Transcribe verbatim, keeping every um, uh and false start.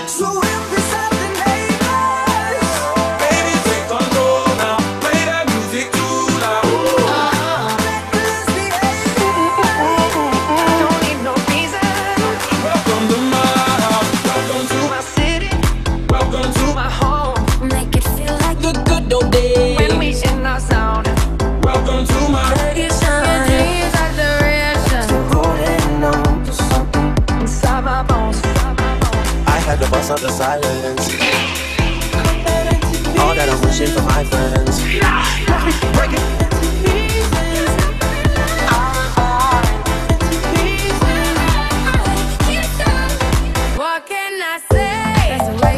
So we'll be something neighbors. Baby, take control now. Play that music too loud. Let's behave. Don't need no reason. Welcome to my house. Welcome to My city, welcome to my home. Make it feel like the good old days. When we in our zone. Welcome to my vacation. Your dreams are duration. Holding on to something. Inside my bones. I had to bust up the silence. All that I'm wishing for my friends. Break it. What can I say? That's the way